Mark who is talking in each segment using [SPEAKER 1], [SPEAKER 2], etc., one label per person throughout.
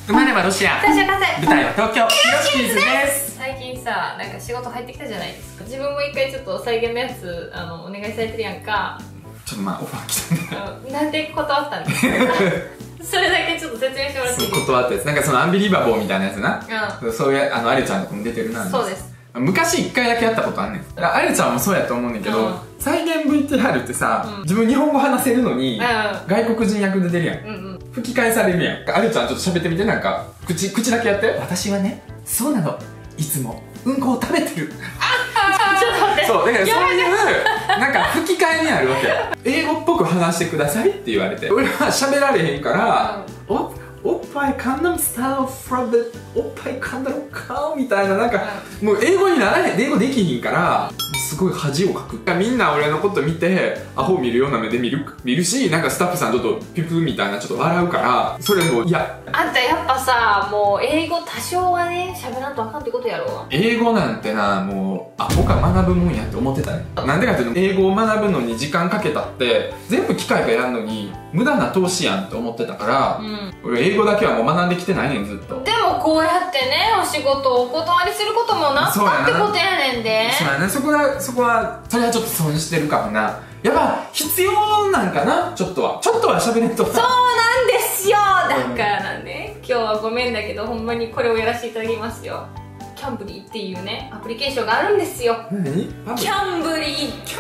[SPEAKER 1] 生まれはロシア、
[SPEAKER 2] 最初関西、
[SPEAKER 1] 舞台は東京、ヒロシキーズです。
[SPEAKER 2] 最近さ、なんか仕事入ってきたじゃないですか。自分も一回ちょっと再現のやつお願いされてるやんか。
[SPEAKER 1] ちょっとまあオファー来たんで
[SPEAKER 2] なんで断ったんですかそれだけちょっと説明してもらっていいですか。
[SPEAKER 1] 断ったやつ、なんかそのアンビリバボーみたいなやつな、そういうアレちゃんとかも出てるな。
[SPEAKER 2] そうです。
[SPEAKER 1] 昔1回だけやったことあんねん。アレちゃんもそうやと思うねんけど、再現 VTR ってさ、自分日本語話せるのに外国人役で出るやん、吹き替えされるやん。アレちゃんちょっと喋ってみて、なんか口だけやって。私はね、そうなの、いつもうんこを食べてる。
[SPEAKER 2] ちょっと待って、
[SPEAKER 1] そうだからそういうなんか吹き替えになるわけ。英語っぽく話してくださいって言われて、俺は喋られへんから、おっぱい噛んだスタイルフラブ、おっぱい噛んだろかみたいな、なんかもう英語にならへん、英語できひんからすごい恥をかく。みんな俺のこと見てアホ見るような目で見るし、なんかスタッフさんちょっとピュプみたいなちょっと笑うから、それも嫌。
[SPEAKER 2] あんたやっぱさ、もう英語多少はね喋らんとあかんってことやろ。
[SPEAKER 1] 英語なんてな、もうアホか学ぶもんやって思ってたね。なんでかっていうと、英語を学ぶのに時間かけたって全部機械がやるのに無駄な投資やんって思ってたから、俺英語だけはもう学んできてないねん、ずっと。
[SPEAKER 2] でもこうやってね、お仕事をお断りすることもなったってことやねんで。
[SPEAKER 1] そうやね、それはちょっと損してるかもな。やっぱ必要なんかな、ちょっとは喋れんと。
[SPEAKER 2] そうなんですよ。だからね、今日はごめんだけどほんまにこれをやらせていただきますよ。キャンブリーっていうねアプリケーションがあるんですよ。
[SPEAKER 1] 何？
[SPEAKER 2] キャンブリ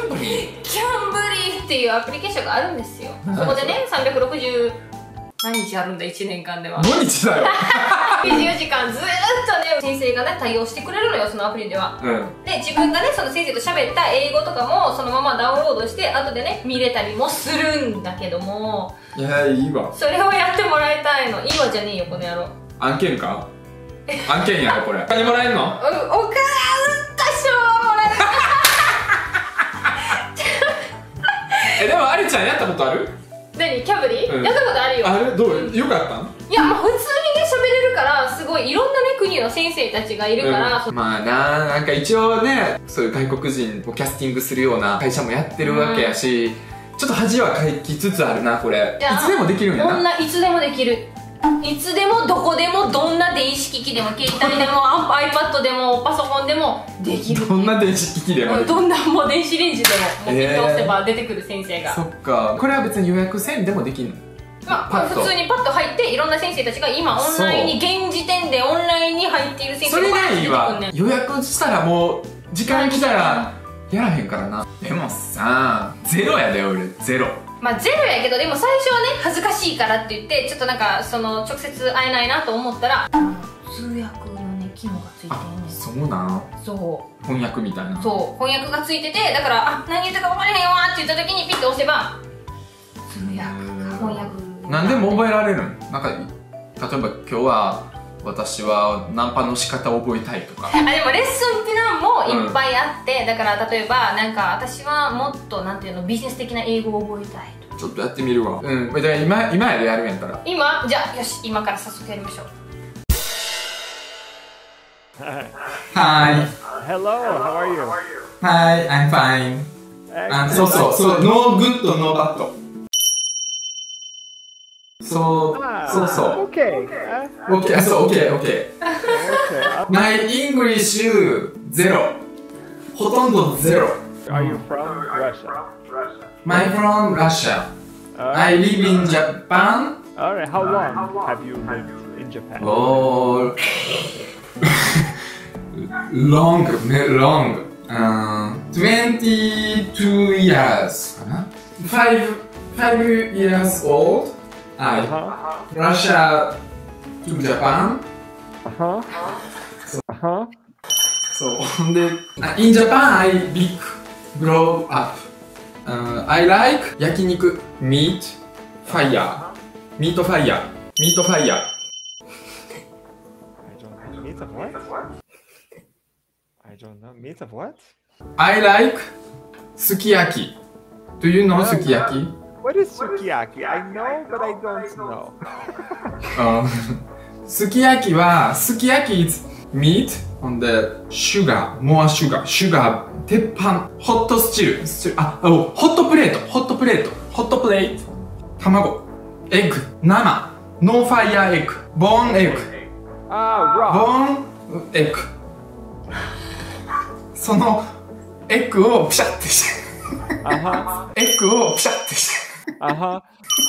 [SPEAKER 2] ーっていうアプリケーションがあるんですよ。そこでね、360何日あるんだ、1年間では。
[SPEAKER 1] 何日だよ
[SPEAKER 2] 24時間ずーっとね先生がね対応してくれるのよ、そのアプリでは。で、自分がねその先生と喋った英語とかもそのままダウンロードして後でね見れたりもするんだけども、
[SPEAKER 1] いや、いいわ。
[SPEAKER 2] それをやってもらいたいの。いいわじゃねえよこの野郎。
[SPEAKER 1] 案件か案件やろこれ。お金もらえんの？
[SPEAKER 2] お金多少はもらえる
[SPEAKER 1] でもアレちゃんやったことある？
[SPEAKER 2] 何？キャブリー、やったことあるよ。
[SPEAKER 1] あれどう？よかったん？
[SPEAKER 2] いや、まあ普通にね喋れるから、すごいいろんなね国の先生たちがいるから、
[SPEAKER 1] まあなんか一応ね、そういう外国人をキャスティングするような会社もやってるわけやし、ちょっと恥はかきつつあるなこれ。いつでもできるんやな。
[SPEAKER 2] いつでもできる。いつでもどこでも、どんな電子機器でも、携帯でもiPad でもパソコンでもできる。
[SPEAKER 1] どんな電子機器でも、
[SPEAKER 2] どんなもう電子レンジでも、もうピッと押せば出てくる先生が。
[SPEAKER 1] そっか、これは別に予約せんでもできるの？
[SPEAKER 2] まあ普通にパッと入って、いろんな先生たちが今オンラインに、現時点でオンラインに入っている先生が出てくるねん。
[SPEAKER 1] それがいいわ。予約したらもう時間来たらやらへんからな。でもさ、ゼロやで俺、ゼロ。
[SPEAKER 2] まあゼロやけど、でも最初はね恥ずかしいからって言ってちょっとなんかその直接会えないなと思ったら通訳のね機能がついてんねん。
[SPEAKER 1] そうなん？
[SPEAKER 2] そう、
[SPEAKER 1] 翻訳みたいな。
[SPEAKER 2] そう、翻訳がついてて、だから何言ってるか分からへんわって言った時にピッと押せば通訳翻訳
[SPEAKER 1] 何でも覚えられるん？なんか例えば今日は私はナンパの仕方を覚えたいとか。
[SPEAKER 2] でもレッスンプランもいっぱいあって、だから例えばなんか私はもっとなんていうの、ビジネス的な英語を覚えたいとか。
[SPEAKER 1] ちょっとやってみるわ。じゃあ今やるやんったら。
[SPEAKER 2] 今じゃあよし、今から早速やりましょう。
[SPEAKER 1] Hi.
[SPEAKER 3] Hello, how are you?
[SPEAKER 1] Hi, I'm fine. そう、no good, no bad. そう。
[SPEAKER 3] Okay.
[SPEAKER 1] Okay, okay. My English ゼロ。ほとんどゼロ。
[SPEAKER 3] Are you from Russia?
[SPEAKER 1] I'm from Russia. I live in Japan.
[SPEAKER 3] Alright, how long have you lived in Japan?
[SPEAKER 1] Oh, long. 22 years かな。5 years old. Russia to Japan. So, in Japan, I grow up. I like 焼肉 meat fire.
[SPEAKER 3] I don't know. Meat of what? I don't know. Meat of what?
[SPEAKER 1] I like sukiyaki. Do you know sukiyaki?
[SPEAKER 3] What is sukiyaki? I know, but I don't know.
[SPEAKER 1] Sukiyaki is meat on the more sugar. 鉄板、ホットスチル、ホットプレート、卵、エッグ、生、 ノーファイヤーエッグ。ボーンエッグ。
[SPEAKER 3] Ah,
[SPEAKER 1] ボ
[SPEAKER 3] raw.
[SPEAKER 1] ーンエッグ。そのエッグをピシャってして。
[SPEAKER 3] Uh-huh.
[SPEAKER 1] エッグをピシャってして。
[SPEAKER 3] Uh-huh.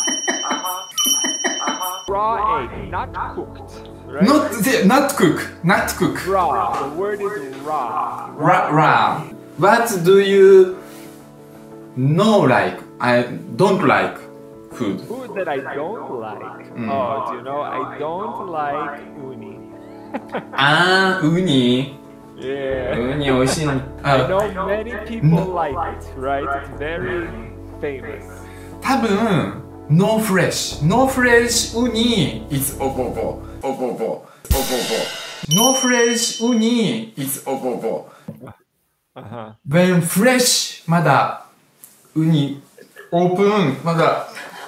[SPEAKER 3] Raw egg, not cooked. Right?
[SPEAKER 1] Not cook. Not cook.
[SPEAKER 3] Raw. The word is raw.
[SPEAKER 1] Raw. What do you know like? I don't like food.
[SPEAKER 3] Food that I don't like. Oh, do you know? I don't like uni.
[SPEAKER 1] あー、ウニ。
[SPEAKER 3] Yeah.
[SPEAKER 1] ウニ美味しいのに。
[SPEAKER 3] I know many people like it, right? It's very famous.
[SPEAKER 1] 多分、ノーフレッシュ。ノーフレッシュウニ is オボボ。オボボ。オボボ。ノーフレッシュウニ is オボボ。
[SPEAKER 3] Uh-huh.
[SPEAKER 1] When fresh まだウニオープンまだ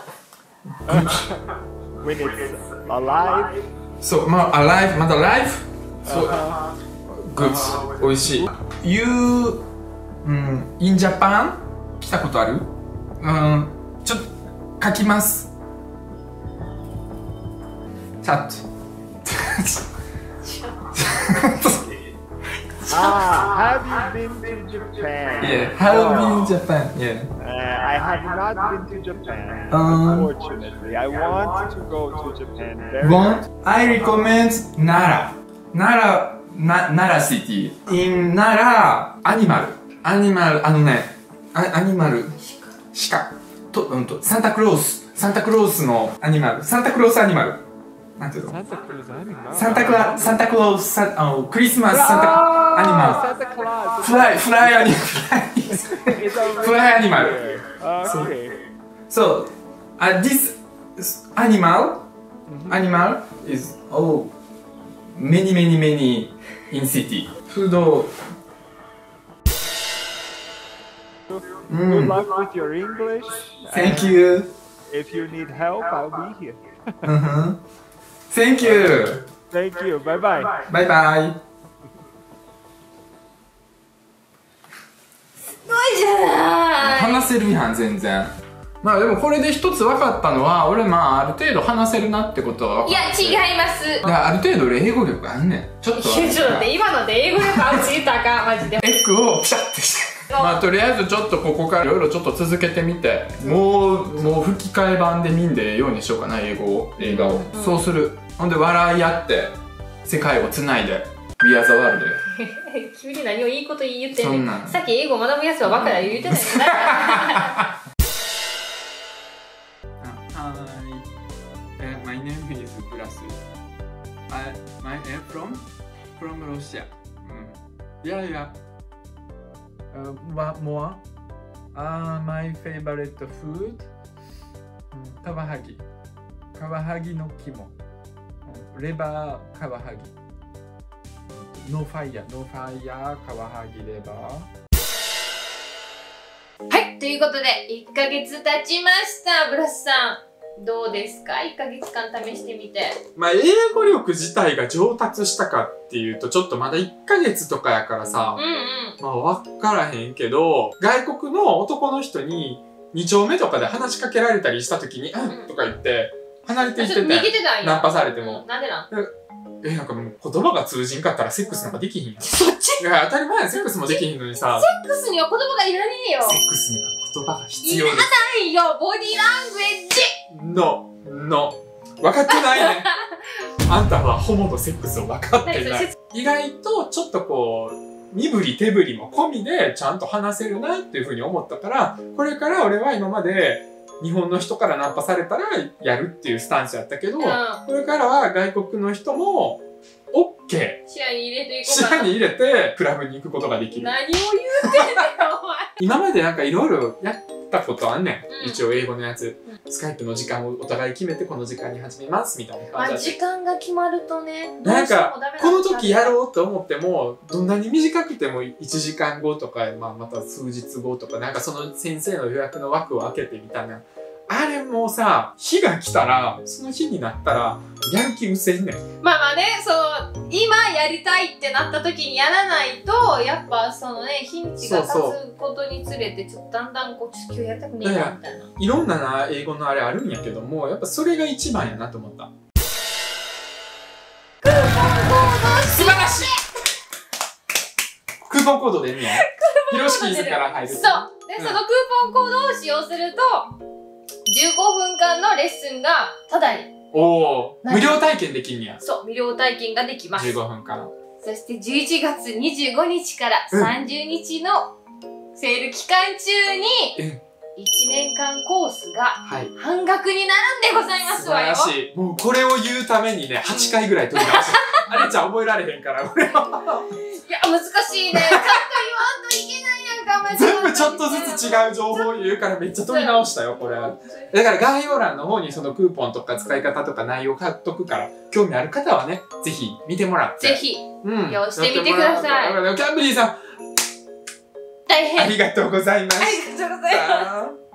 [SPEAKER 3] When it's alive.
[SPEAKER 1] そうまあ alive まだ alive そう good 美味しい You in Japan 来たことあるちょっと書きますチャット
[SPEAKER 3] Have you been to Japan?
[SPEAKER 1] Yeah, have been Japan. Yeah.
[SPEAKER 3] I have not been to Japan. Unfortunately, I want to go to Japan.
[SPEAKER 1] Want? I recommend Nara. Nara city. In Nara, animal. アニマル鹿とサンタクロースのアニマル。サンタクロースアニマル。なんていうの？サンタクロースクリスマスサンタアニマル。フライアニマル。So, this animal is many in city. Food.
[SPEAKER 3] Good luck with your English.
[SPEAKER 1] Thank you.
[SPEAKER 3] If you need help, I'll be here.
[SPEAKER 1] Thank you.
[SPEAKER 3] Thank you. Bye bye.
[SPEAKER 1] Bye bye.
[SPEAKER 2] すごいじゃない。
[SPEAKER 1] 話せるやん全然。まあでもこれで一つ分かったのは俺まあある程度話せるなってことは分かった。
[SPEAKER 2] いや違います。
[SPEAKER 1] だからある程度俺英語力あんねん。ちょっと。
[SPEAKER 2] ちょっと待って今ので英語力あるつ言ったらあかんマジで。
[SPEAKER 1] エッグをピシャってして。まあとりあえずちょっとここからいろいろちょっと続けてみてもう吹き替え版で見んでようにしようかな映画を、そうするほんで笑い合って世界をつないで We are the world
[SPEAKER 2] 君に何をいいこと言ってんねん。
[SPEAKER 1] そんなん
[SPEAKER 2] さっき英語学ぶやつはバカだ言うてたよね。
[SPEAKER 1] My name is Plus. I'm from Russia. Yeah. What more? My favorite food? カワハギの肝。レバーカワハギ。ノーファイヤーカワハギレバー。
[SPEAKER 2] はい、ということで1ヶ月経ちました。ブラスさんどうですか？1ヶ月間試してみて。
[SPEAKER 1] まあ英語力自体が上達したかっていうとちょっとまだ1ヶ月とかやからさ、まあ分からへんけど外国の男の人に2丁目とかで話しかけられたりした時に「うん」とか言って離れていっててナンパされても。
[SPEAKER 2] なんでなん？
[SPEAKER 1] なんかもう言葉が通じんかったらセックスなんかできひんやん。
[SPEAKER 2] そっち？
[SPEAKER 1] いや当たり前やセックスもできひんのにさ。
[SPEAKER 2] セックスには言葉がいらねえよ。
[SPEAKER 1] セックスには言葉が必要です。
[SPEAKER 2] いらないよボディーラングエッジ。
[SPEAKER 1] No。分かってないね。あんたはホモのセックスを分かってない。意外とちょっとこう身振り手振りも込みでちゃんと話せるなっていうふうに思ったからこれから俺は今まで日本の人からナンパされたらやるっていうスタンスやったけど、これからは外国の人も OK
[SPEAKER 2] 視野に入れていこう
[SPEAKER 1] 視野に入れてクラブに行くことができる。
[SPEAKER 2] 何を言うてんねんお前。
[SPEAKER 1] 今までなんかいろいろやったことあんねん、一応英語のやつ、スカイプの時間をお互い決めてこの時間に始めますみたいな感じで、
[SPEAKER 2] 時間が決まるとね
[SPEAKER 1] なんかこの時やろうと思ってもどんなに短くても1時間後とか、また数日後とかなんかその先生の予約の枠を開けてみたいなあれもうさ、日が来たら、その日になったら、やる気うせんねん。
[SPEAKER 2] まあまあね、今やりたいってなった時にやらないと、やっぱ日にちが経つことにつれて、ちょっとだんだんちょっと今日やりたくねえな、みたいな。
[SPEAKER 1] いろんなな、英語のあれあるんやけども、やっぱそれが一番やなと思った。
[SPEAKER 2] クーポンコード
[SPEAKER 1] 素晴らしいクーポンコード出んねん。ひろしきずから入る。
[SPEAKER 2] そう。で、そのクーポンコードを使用すると、15分間のレッスンがタダに。
[SPEAKER 1] おー、無料体験できんねや。
[SPEAKER 2] そう、無料体験ができます。
[SPEAKER 1] 15分間。
[SPEAKER 2] そして11月25日から30日のセール期間中に、1年間コースが半額になるんでございますわよ。
[SPEAKER 1] 素晴らしい。もうこれを言うためにね、8回ぐらい取り直して。あれちゃん覚えられへんから、俺は。
[SPEAKER 2] いや、難しいね。ちゃんと言わんといけないやんか、マジで。
[SPEAKER 1] 全部ちょっとずつ違う情報を言うからめっちゃ取り直したよ、これ。だから概要欄の方にそのクーポンとか使い方とか内容貼っとくから、興味ある方はね、ぜひ見てもらって。
[SPEAKER 2] ぜひ、利用してみてください。
[SPEAKER 1] キャンブリーさん、
[SPEAKER 2] 大変。
[SPEAKER 1] ありがとうございました。
[SPEAKER 2] ありがとうございます。